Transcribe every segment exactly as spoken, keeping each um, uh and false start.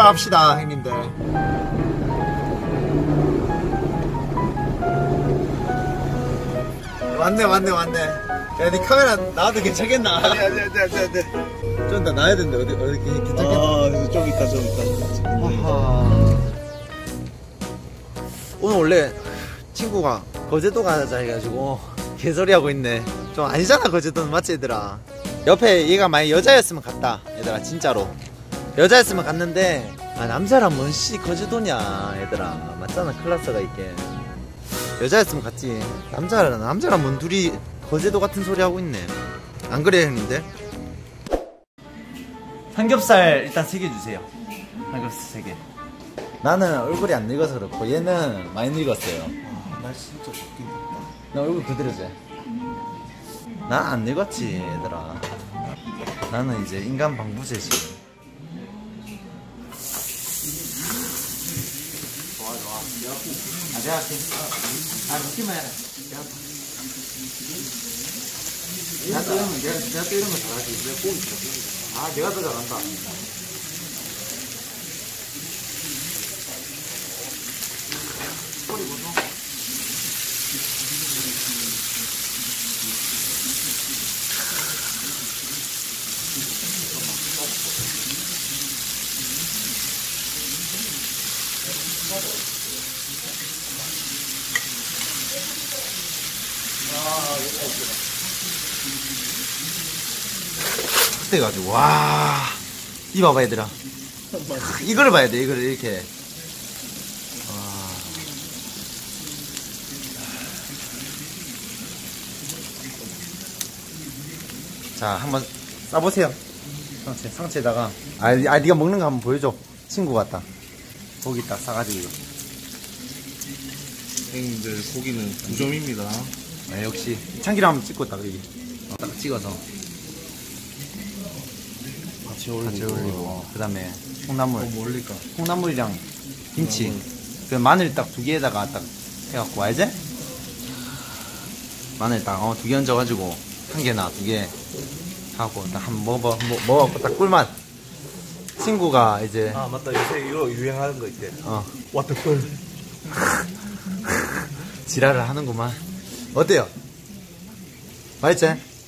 합시다 형님들. 왔네 왔네 왔네. 야, 니 카메라 나와도 괜찮겠나? 아니 아니 아니 아니 아니. 좀 더 나와야 되는데 어디 어디 괜찮겠나? 아, 좀 있다 좀 있다. 아하. 오늘 원래 친구가 거제도 가자 해가지고 개소리 하고 있네. 좀 아니잖아 거제도는, 맞지 얘들아? 옆에 얘가 만약 여자였으면 갔다 얘들아, 진짜로. 여자였으면 갔는데 아 남자란 뭔 씨 거제도냐 얘들아, 맞잖아. 클라스가 있게. 여자였으면 갔지. 남자란 남자란 뭔 둘이 거제도 같은 소리 하고 있네. 안 그래요 형님들? 삼겹살 일단 세 개 주세요. 삼겹살 세 개. 나는 얼굴이 안 늙어서 그렇고 얘는 많이 늙었어요. 아, 날 진짜 좋긴 했다. 나 얼굴 그대로지? 난 안 늙었지 얘들아. 나는 이제 인간 방부제지. 좋아 좋아. 아 내가 할게. 아 먹기만 해라. 내가 또 이런 거 내가, 내가 또 이런 거 잘하지. 내가 고기 잘하지. 아 내가 더 잘한다. 꼬리 보소. 그래가지고 와, 이 봐봐 얘들아. 이거를 봐야 돼. 이거를 이렇게. 와. 자 한번 싸보세요. 상체 상체에다가 아, 아 네가 먹는 거 한번 보여줘. 친구 같다. 고기 딱 싸가지고. 형님들 고기는 구 점입니다. 아, 역시 참기름 한번 찍고 딱 여기 어, 딱 찍어서 같이 올리고, 같이 올리고 그 다음에 콩나물. 어, 뭐 올릴까? 콩나물이랑 김치, 그 마늘 딱 두 개에다가 딱 해갖고 알지? 마늘 딱 어 두 개 얹어가지고 한 개나 두 개 하고 딱 한번 먹어 먹- 먹어갖고 딱 꿀맛. 친구가 이제 아 맞다, 요새 이거 유행하는 거 있대. 어 와터풀. 지랄을 하는구만. 어때요? 맛있지?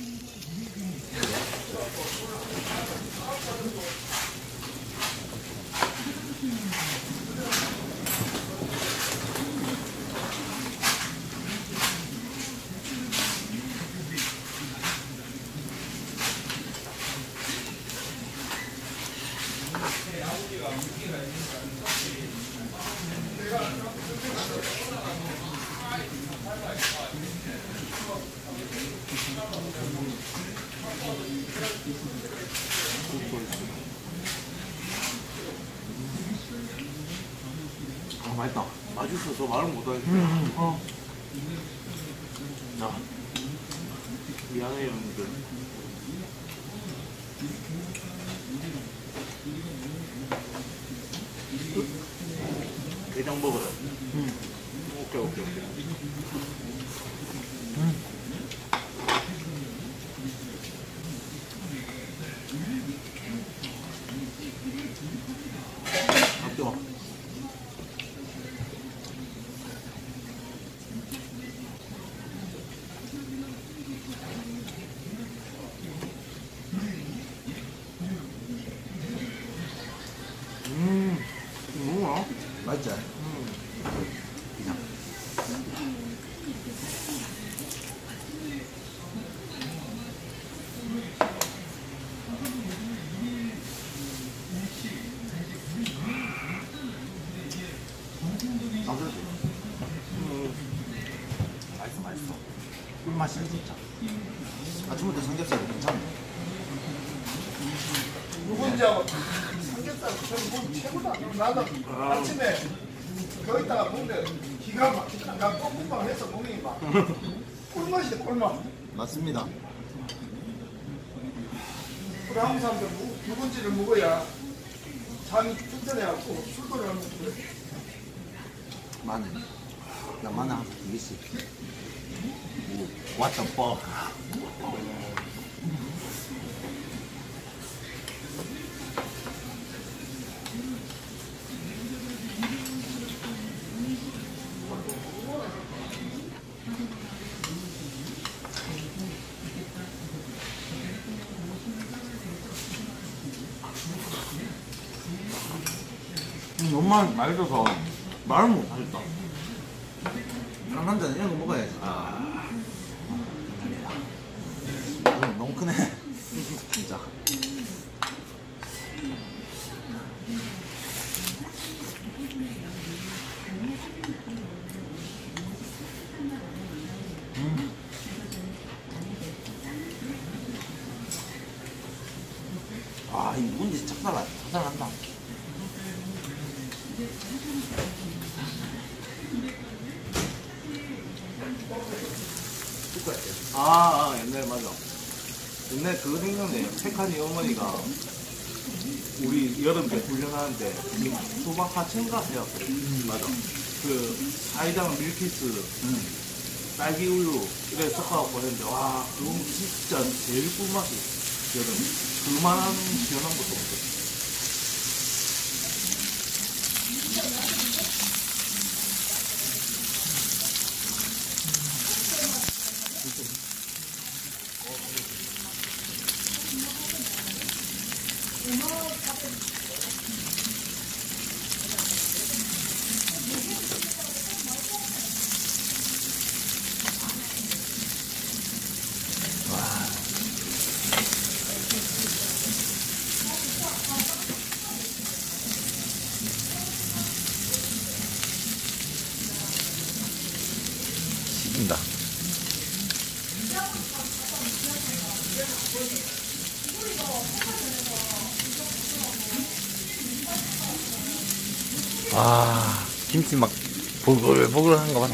아 맛있다. 맛있어서 말은 못하겠다. 음, 어. 아, 미안해요 형님들. 게장 먹어라. 음. 오케이 오케이 오케이. 음. 아껴. 음, 뭐야? 맛있지? 음, 맛있어 맛있어. 꿀맛이야 진짜. 아침부터 삼겹살 괜찮네. 누군지 하고 삼겹살 저는 최고다. 나도 아침에 거기다가 먹는데 기가 막히더라. 나 볶음밥 해서 먹으니 막 꿀맛이다 꿀맛. 맞습니다. 우리 한국 사람들 누군지를 먹어야 잠이 튼튼해갖고 술도를 하면 그래. 마늘. 나 마늘 한 두 개씩. What the fuck? 음, 너무 맛있어서 말을 못하겠다. 남자는 이런 거 먹어야지. 아. 음, 너무 크네. 진짜. 음. 아, 이 누군지 짝살아, 짝살난다. 아, 아 옛날에 맞아. 옛날에 그거 생각나요. 백한이 어머니가 우리 여름 때 훈련하는데 이 소박 하천가 해갖고 음, 맞아. 그 사이다랑 밀키스, 음. 딸기 우유 이래 섞어갖고 했는데 와 그건 진짜 제일 꿀맛이 여름. 그만한 시원한 것도 없어. 다 아, 김치 막 보글보글한 거 봐라.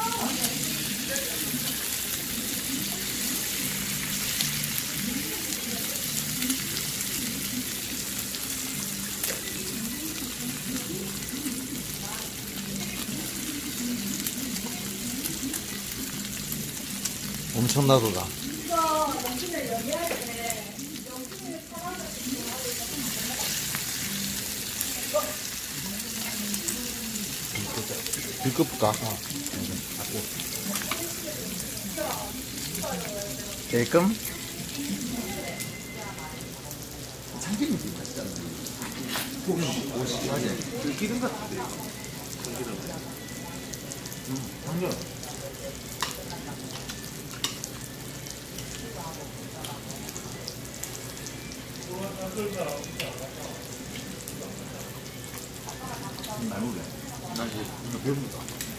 엄청나도다. 들끓 볼까? 어. 조금 참기름이 맛있잖아. 고기 오시하지. 들기름 같은데 참기름. 음, 참기름. 잘 먹네. 나 이제 배부르다.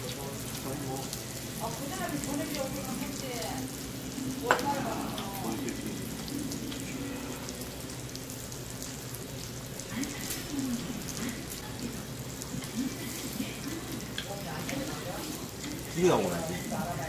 집에 가고 나지.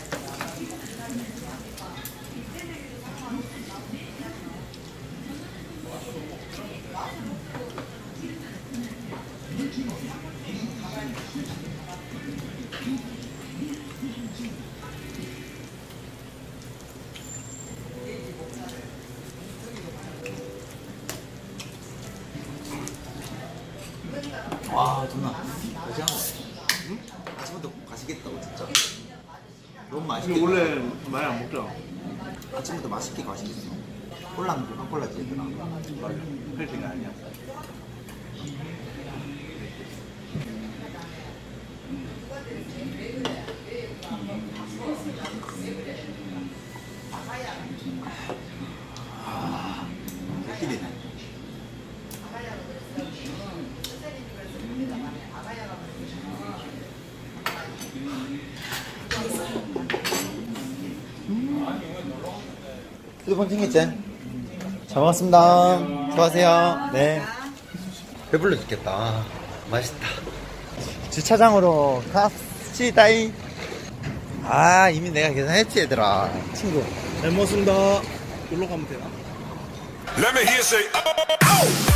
와, 존나 맛있는 거야. 응? 아침부터 가시겠다고 진짜. 너무 맛있게. 근데 원래 많이 안 먹잖아. 아침부터 맛있게 가시겠어. 콜라는 코카콜라지 얘들아. 맞아. 헬스가 아니야. 아, 개꿀이네. 휴대폰 챙겼지? 잘 먹었습니다. 수고하세요. 네. 배불러 죽겠다. 아, 맛있다. 주차장으로 갑시다이. 아, 이미 내가 계산했지, 얘들아. 친구. 잘 먹었습니다. 놀러 가면 되나? Let me hear you say, oh, oh.